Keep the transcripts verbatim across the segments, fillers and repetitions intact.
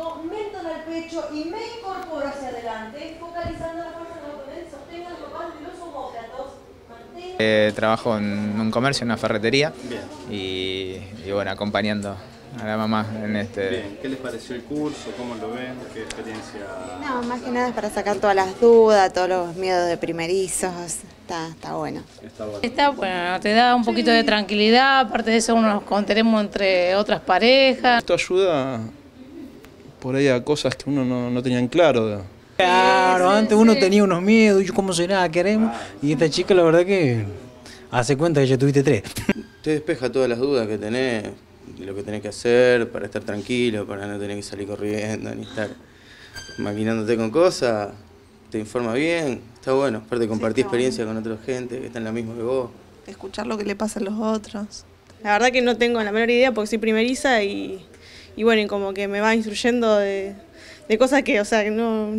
tronco, mentón al pecho y me incorporo hacia adelante, focalizando la fuerza en el abdomen, sostengo los papás de los omóplatos. Eh, trabajo en un comercio, en una ferretería. Y, y bueno, acompañando a la mamá en este... Bien, ¿qué les pareció el curso? ¿Cómo lo ven? ¿Qué experiencia? No, más que nada es para sacar todas las dudas, todos los miedos de primerizos, está, está bueno. Está bueno. Está bueno, te da un poquito de tranquilidad, aparte de eso nos contenemos entre otras parejas. Esto ayuda por ahí a cosas que uno no, no tenía en claro. Claro, antes uno tenía unos miedos, y cómo será, queremos, y esta chica la verdad que hace cuenta que ya tuviste tres. Te despeja todas las dudas que tenés, lo que tenés que hacer para estar tranquilo, para no tener que salir corriendo, ni estar maquinándote con cosas, te informa bien, está bueno, aparte compartir sí, experiencia bueno. con otra gente que está en la misma que vos. Escuchar lo que le pasa a los otros. La verdad que no tengo la menor idea porque soy primeriza y, y bueno, y como que me va instruyendo de, de cosas que, o sea, que no...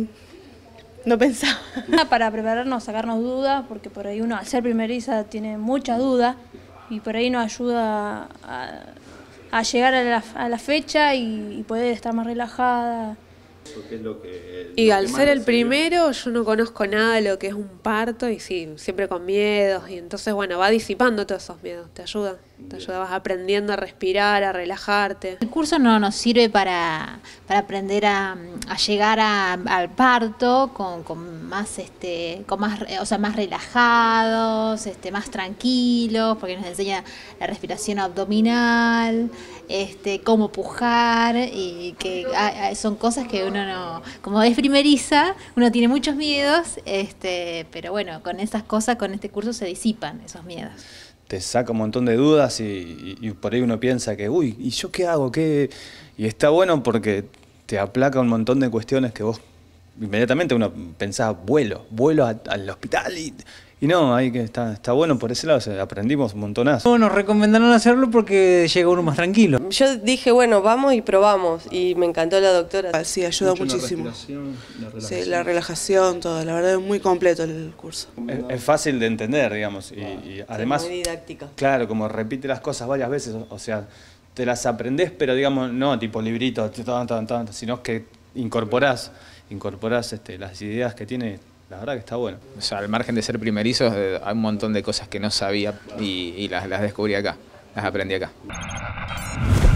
No pensaba. Para prepararnos, sacarnos dudas, porque por ahí uno al ser primeriza tiene muchas dudas y por ahí nos ayuda a, a llegar a la, a la fecha y, y poder estar más relajada. ¿Qué es lo que, y lo al que ser el recibe? primero yo no conozco nada de lo que es un parto y sí, siempre con miedos y entonces bueno, va disipando todos esos miedos, te ayuda, te ayuda, vas aprendiendo a respirar, a relajarte. El curso no nos sirve para, para aprender a, a llegar a, al parto con, con más este, con más, o sea, más relajados, este, más tranquilos, porque nos enseña la respiración abdominal, este, cómo pujar y que a, a, son cosas que uno no, como es primeriza, uno tiene muchos miedos, este, pero bueno, con esas cosas, con este curso se disipan esos miedos. Te saca un montón de dudas y, y, y por ahí uno piensa que, uy, ¿y yo qué hago? ¿Qué? Y está bueno porque te aplaca un montón de cuestiones que vos inmediatamente uno pensaba, vuelo, vuelo a, al hospital y... Y no, ahí que está, está bueno por ese lado, o sea, aprendimos un montonazo. Nos recomendaron hacerlo porque llega uno más tranquilo. Yo dije, bueno, vamos y probamos, y me encantó la doctora. Sí, ayuda Mucho muchísimo. La respiración, la relajación. Sí, la relajación, todo, la verdad es muy completo el curso. Es, es fácil de entender, digamos, y, y además... Sí, muy didáctica. Claro, como repite las cosas varias veces, o, o sea, te las aprendés, pero digamos, no tipo librito, tan, tan, tan, sino que incorporás, incorporás este, las ideas que tiene. La verdad que está bueno. O sea, al margen de ser primerizos, eh, hay un montón de cosas que no sabía y, y las, las descubrí acá, las aprendí acá.